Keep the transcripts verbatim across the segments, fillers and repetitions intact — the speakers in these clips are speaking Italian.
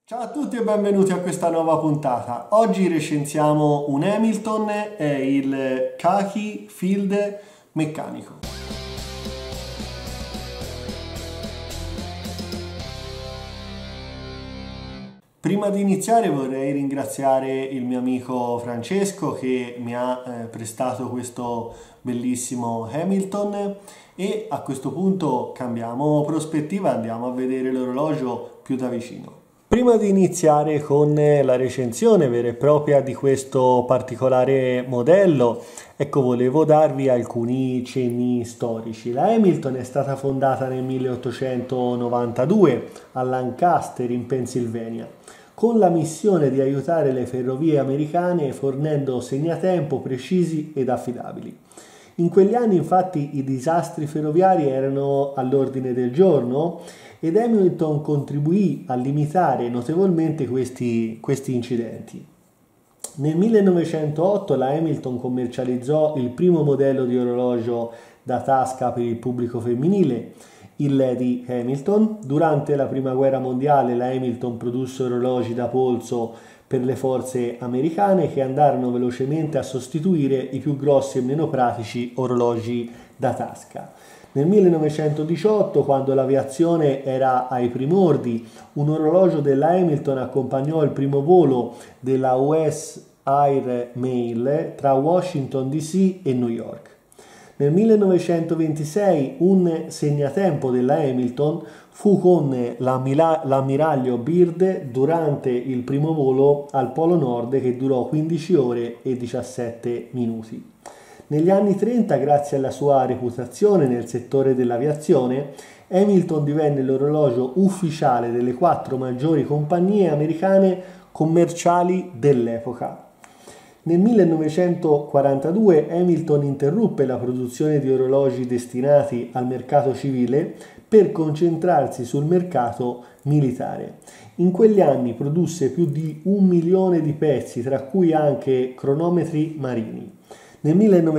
Ciao a tutti e benvenuti a questa nuova puntata. Oggi recensiamo un Hamilton, è il Khaki Field meccanico. Prima di iniziare vorrei ringraziare il mio amico Francesco che mi ha eh, prestato questo bellissimo Hamilton e a questo punto cambiamo prospettiva e andiamo a vedere l'orologio più da vicino. Prima di iniziare con la recensione vera e propria di questo particolare modello, ecco, volevo darvi alcuni cenni storici. La Hamilton è stata fondata nel milleottocentonovantadue a Lancaster in Pennsylvania, con la missione di aiutare le ferrovie americane fornendo segnatempo precisi ed affidabili. In quegli anni infatti i disastri ferroviari erano all'ordine del giorno ed Hamilton contribuì a limitare notevolmente questi, questi incidenti. Nel millenovecentootto la Hamilton commercializzò il primo modello di orologio da tasca per il pubblico femminile, il Lady Hamilton. Durante la prima guerra mondiale la Hamilton produsse orologi da polso per le forze americane che andarono velocemente a sostituire i più grossi e meno pratici orologi da tasca. Nel millenovecentodiciotto, quando l'aviazione era ai primordi, un orologio della Hamilton accompagnò il primo volo della U S Air Mail tra Washington D C e New York. Nel millenovecentoventisei un segnatempo della Hamilton fu con l'ammiraglio Byrd durante il primo volo al Polo Nord che durò quindici ore e diciassette minuti. Negli anni trenta, grazie alla sua reputazione nel settore dell'aviazione, Hamilton divenne l'orologio ufficiale delle quattro maggiori compagnie americane commerciali dell'epoca. Nel millenovecentoquarantadue Hamilton interruppe la produzione di orologi destinati al mercato civile per concentrarsi sul mercato militare. In quegli anni produsse più di un milione di pezzi, tra cui anche cronometri marini. Nel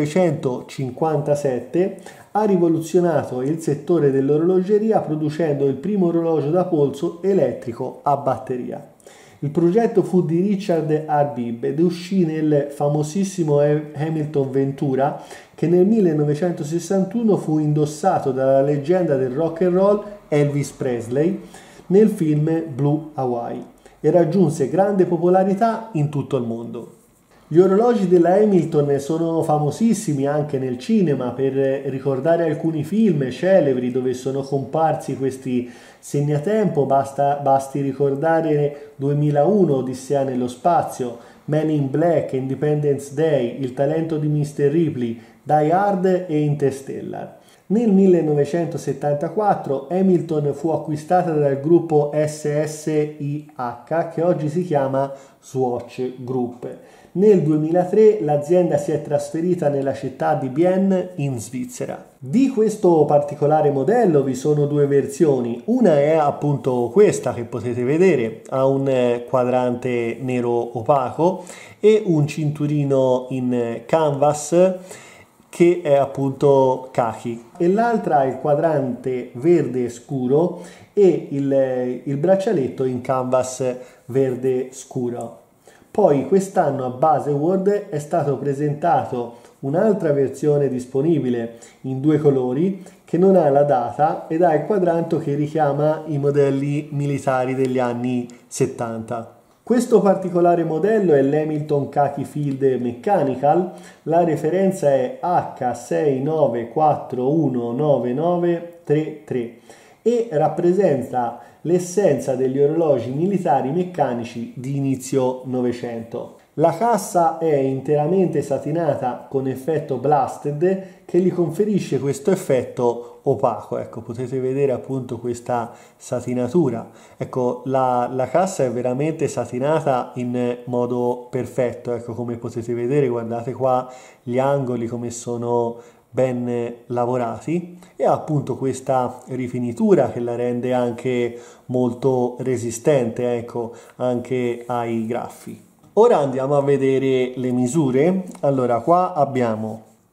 millenovecentocinquantasette ha rivoluzionato il settore dell'orologeria producendo il primo orologio da polso elettrico a batteria. Il progetto fu di Richard Arbib ed uscì nel famosissimo Hamilton Ventura che nel millenovecentosessantuno fu indossato dalla leggenda del rock and roll Elvis Presley nel film Blue Hawaii e raggiunse grande popolarità in tutto il mondo. Gli orologi della Hamilton sono famosissimi anche nel cinema per ricordare alcuni film celebri dove sono comparsi questi segnatempo. Basta, basti ricordare duemilauno, Odissea nello spazio, Men in Black, Independence Day, Il talento di mister Ripley, Die Hard e Interstellar. Nel millenovecentosettantaquattro Hamilton fu acquistata dal gruppo S S I H che oggi si chiama Swatch Group. Nel duemilatré l'azienda si è trasferita nella città di Bienne in Svizzera. Di questo particolare modello vi sono due versioni, una è appunto questa che potete vedere, ha un quadrante nero opaco e un cinturino in canvas che è appunto khaki, e l'altra è il quadrante verde scuro e il, il braccialetto in canvas verde scuro. Poi quest'anno a Baselworld è stato presentato un'altra versione disponibile in due colori che non ha la data ed ha il quadrante che richiama i modelli militari degli anni settanta. Questo particolare modello è l'Hamilton Khaki Field Mechanical, la referenza è H sei nove quattro uno nove nove tre tre e rappresenta l'essenza degli orologi militari meccanici di inizio Novecento. La cassa è interamente satinata con effetto blasted che gli conferisce questo effetto opaco. Ecco, potete vedere appunto questa satinatura. Ecco, la, la cassa è veramente satinata in modo perfetto. Ecco, come potete vedere, guardate qua gli angoli come sono ben lavorati e ha appunto questa rifinitura che la rende anche molto resistente, ecco, anche ai graffi. Ora andiamo a vedere le misure. Allora, qua abbiamo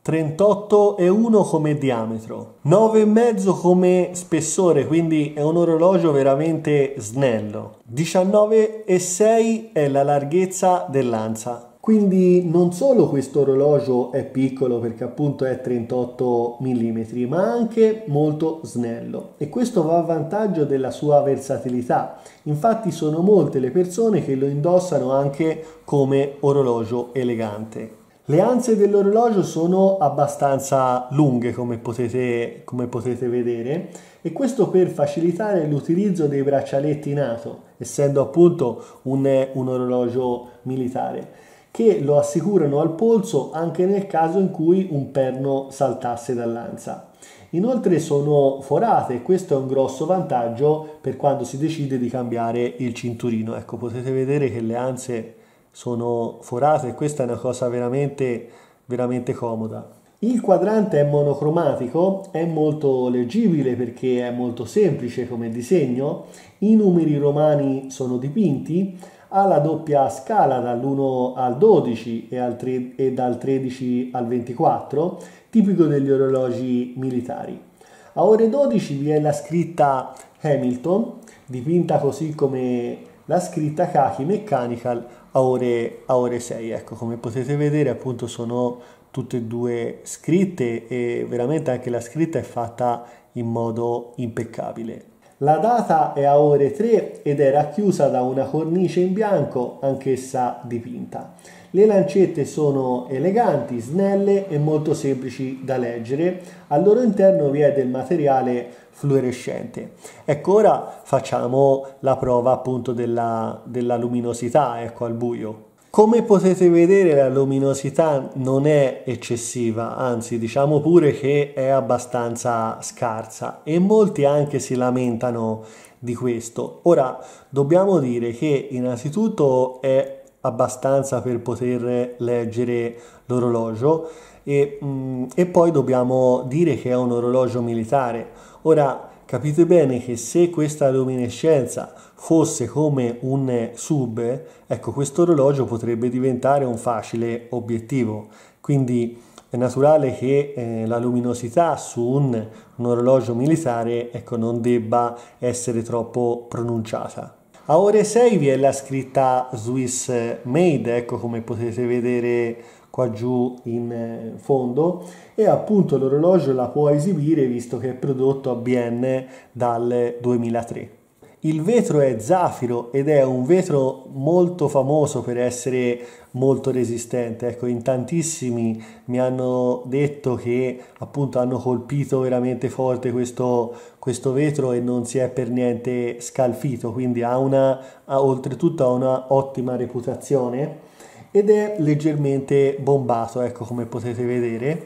trentotto virgola uno come diametro, nove virgola cinque come spessore, quindi è un orologio veramente snello, diciannove virgola sei è la larghezza dell'ansa. Quindi non solo questo orologio è piccolo perché appunto è trentotto millimetri, ma anche molto snello, e questo va a vantaggio della sua versatilità. Infatti sono molte le persone che lo indossano anche come orologio elegante. Le anse dell'orologio sono abbastanza lunghe, come potete, come potete vedere, e questo per facilitare l'utilizzo dei braccialetti NATO, essendo appunto un, un orologio militare, che lo assicurano al polso anche nel caso in cui un perno saltasse dall'ansa. Inoltre sono forate, e questo è un grosso vantaggio per quando si decide di cambiare il cinturino. Ecco, potete vedere che le anse sono forate e questa è una cosa veramente, veramente comoda. Il quadrante è monocromatico, è molto leggibile perché è molto semplice come disegno, i numeri romani sono dipinti, ha la doppia scala dall'uno al dodici e, al tre, e dal tredici al ventiquattro, tipico degli orologi militari. A ore dodici vi è la scritta Hamilton, dipinta così come la scritta Kaki Mechanical a ore, a ore sei. Ecco, come potete vedere appunto sono tutte e due scritte e veramente anche la scritta è fatta in modo impeccabile. La data è a ore tre ed è racchiusa da una cornice in bianco, anch'essa dipinta. Le lancette sono eleganti, snelle e molto semplici da leggere. Al loro interno vi è del materiale fluorescente. Ecco, ora facciamo la prova appunto della, della luminosità, ecco, al buio. Come potete vedere la luminosità non è eccessiva, anzi diciamo pure che è abbastanza scarsa e molti anche si lamentano di questo. Ora dobbiamo dire che innanzitutto è abbastanza per poter leggere l'orologio e, mm, e poi dobbiamo dire che è un orologio militare. Ora capite bene che se questa luminescenza fosse come un sub, ecco, questo orologio potrebbe diventare un facile obiettivo, quindi è naturale che eh, la luminosità su un, un orologio militare, ecco, non debba essere troppo pronunciata. A ore sei vi è la scritta Swiss Made, ecco, come potete vedere qua giù in fondo, e appunto l'orologio la può esibire visto che è prodotto a Bienne dal duemilatré. Il vetro è zafiro ed è un vetro molto famoso per essere molto resistente. Ecco, in tantissimi mi hanno detto che appunto hanno colpito veramente forte questo, questo vetro e non si è per niente scalfito, quindi ha una, ha, oltretutto ha una ottima reputazione ed è leggermente bombato, ecco, come potete vedere.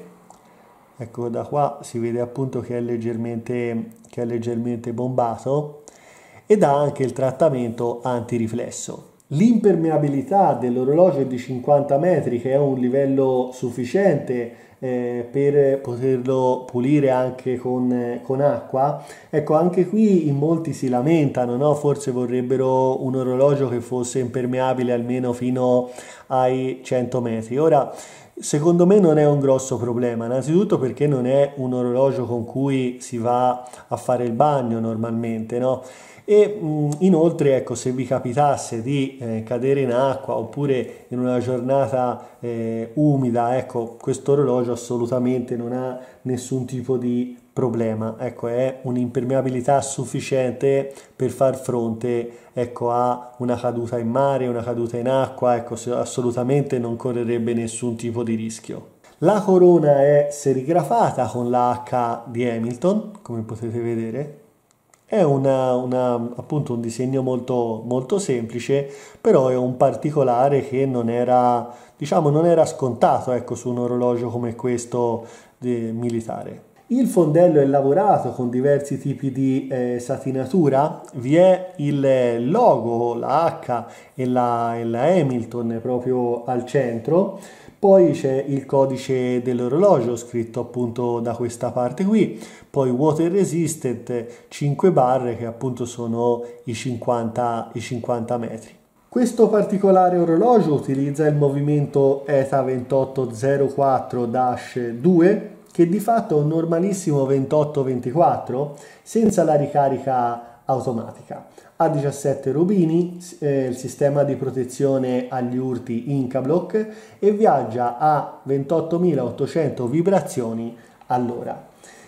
Ecco, da qua si vede appunto che è leggermente, che è leggermente bombato ed ha anche il trattamento antiriflesso. L'impermeabilità dell'orologio è di cinquanta metri, che è un livello sufficiente eh, per poterlo pulire anche con, con acqua. Ecco, anche qui in molti si lamentano, no? Forse vorrebbero un orologio che fosse impermeabile almeno fino ai cento metri. Ora, secondo me non è un grosso problema, innanzitutto perché non è un orologio con cui si va a fare il bagno normalmente, no? E mh, inoltre, ecco, se vi capitasse di eh, cadere in acqua oppure in una giornata eh, umida, ecco, questo orologio assolutamente non ha nessun tipo di problema. Ecco, è un'impermeabilità sufficiente per far fronte, ecco, a una caduta in mare, una caduta in acqua, ecco, assolutamente non correrebbe nessun tipo di rischio. La corona è serigrafata con la H di Hamilton, come potete vedere. È una, una, appunto un disegno molto, molto semplice, però è un particolare che non era, diciamo, non era scontato, ecco, su un orologio come questo di, militare. Il fondello è lavorato con diversi tipi di eh, satinatura, vi è il logo, la H e la, e la Hamilton proprio al centro. Poi c'è il codice dell'orologio scritto appunto da questa parte qui, poi water resistant cinque barre che appunto sono i cinquanta, i cinquanta metri. Questo particolare orologio utilizza il movimento E T A ventotto zero quattro due, che di fatto è un normalissimo ventotto ventiquattro senza la ricarica automatica. Ha diciassette rubini, eh, il sistema di protezione agli urti Incablock e viaggia a ventottomilaottocento vibrazioni all'ora.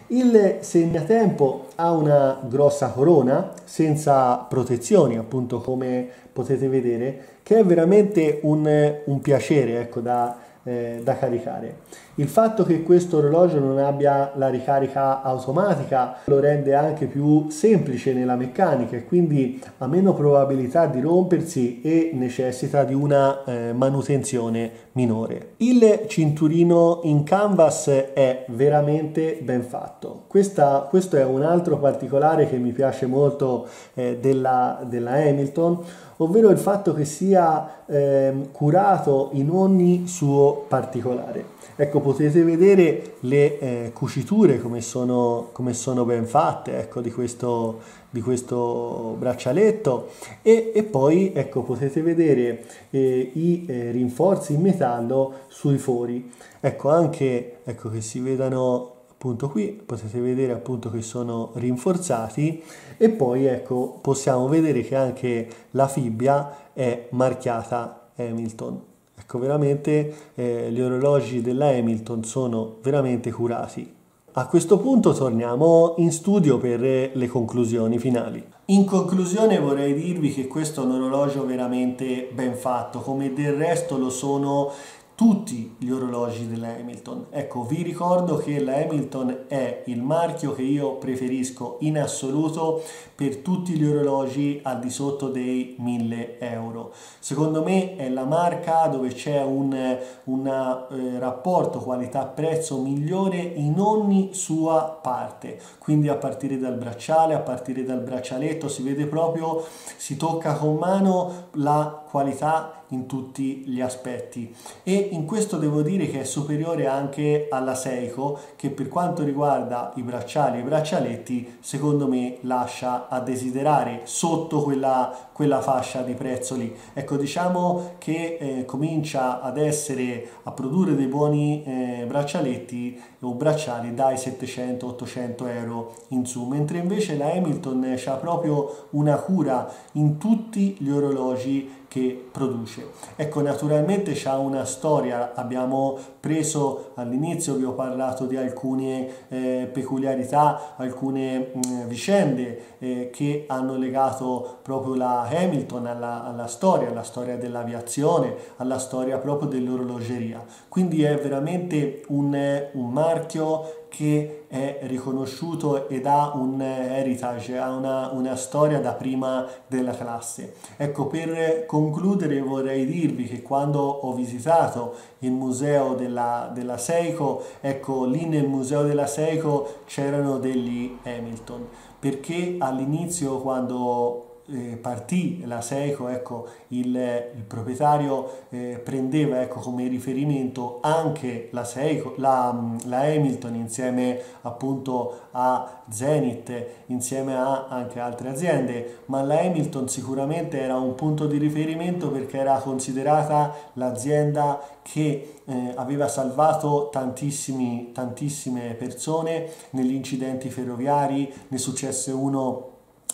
Il segnatempo ha una grossa corona senza protezioni, appunto come potete vedere, che è veramente un, un piacere, ecco, da, eh, da caricare. Il fatto che questo orologio non abbia la ricarica automatica lo rende anche più semplice nella meccanica e quindi ha meno probabilità di rompersi e necessita di una eh, manutenzione minore. Il cinturino in canvas è veramente ben fatto. Questa, questo è un altro particolare che mi piace molto eh, della, della Hamilton, ovvero il fatto che sia eh, curato in ogni suo particolare. Ecco, potete vedere le eh, cuciture come sono, come sono ben fatte, ecco, di questo, di questo braccialetto e, e poi ecco, potete vedere eh, i eh, rinforzi in metallo sui fori. Ecco, anche ecco, che si vedano appunto qui, potete vedere appunto che sono rinforzati e poi ecco, possiamo vedere che anche la fibbia è marchiata Hamilton. Ecco, veramente eh, gli orologi della Hamilton sono veramente curati. A questo punto torniamo in studio per le conclusioni finali. In conclusione vorrei dirvi che questo è un orologio veramente ben fatto, come del resto lo sono tutti gli orologi della Hamilton. Ecco, vi ricordo che la Hamilton è il marchio che io preferisco in assoluto per tutti gli orologi al di sotto dei mille euro. Secondo me è la marca dove c'è un una, eh, rapporto qualità-prezzo migliore in ogni sua parte, quindi a partire dal bracciale, a partire dal braccialetto, si vede proprio, si tocca con mano la qualità in tutti gli aspetti e in questo devo dire che è superiore anche alla Seiko, che per quanto riguarda i bracciali e i braccialetti secondo me lascia a desiderare sotto quella, quella fascia di prezzo lì. Ecco, diciamo che eh, comincia ad essere a produrre dei buoni eh, braccialetti o bracciali dai settecento ottocento euro in su, mentre invece la Hamilton ha proprio una cura in tutti gli orologi che produce. Ecco, naturalmente c'ha una storia, abbiamo preso all'inizio, vi ho parlato di alcune eh, peculiarità, alcune mh, vicende eh, che hanno legato proprio la Hamilton alla, alla storia, alla storia dell'aviazione, alla storia proprio dell'orologeria. Quindi è veramente un, un marchio che è riconosciuto ed ha un heritage, ha una, una storia da prima della classe. Ecco, per concludere vorrei dirvi che quando ho visitato il museo della, della Seiko, ecco, lì nel museo della Seiko c'erano degli Hamilton, perché all'inizio quando Eh, partì la Seiko, ecco, il, il proprietario eh, prendeva, ecco, come riferimento anche la Seiko, la, la Hamilton insieme appunto a Zenith, insieme a anche altre aziende, ma la Hamilton sicuramente era un punto di riferimento perché era considerata l'azienda che eh, aveva salvato tantissimi, tantissime persone negli incidenti ferroviari. Ne successe uno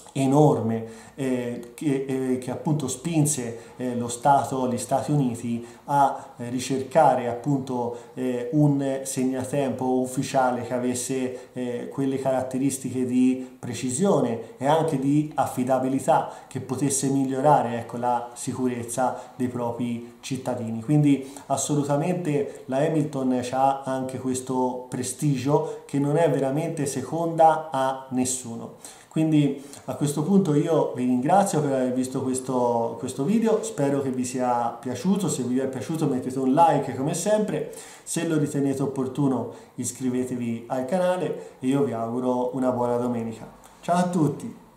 enorme eh, che, eh, che appunto spinse eh, lo Stato, gli Stati Uniti a eh, ricercare appunto eh, un segnatempo ufficiale che avesse eh, quelle caratteristiche di precisione e anche di affidabilità, che potesse migliorare, ecco, la sicurezza dei propri cittadini. Quindi assolutamente la Hamilton ha anche questo prestigio che non è veramente seconda a nessuno. Quindi a questo punto io vi ringrazio per aver visto questo, questo video, spero che vi sia piaciuto. Se vi è piaciuto mettete un like come sempre, se lo ritenete opportuno iscrivetevi al canale e io vi auguro una buona domenica. Ciao a tutti!